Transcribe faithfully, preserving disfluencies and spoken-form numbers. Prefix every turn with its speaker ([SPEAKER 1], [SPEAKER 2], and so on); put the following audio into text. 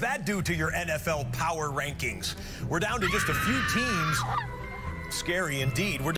[SPEAKER 1] that do to your N F L power rankings? We're down to just a few teams. Scary indeed. We're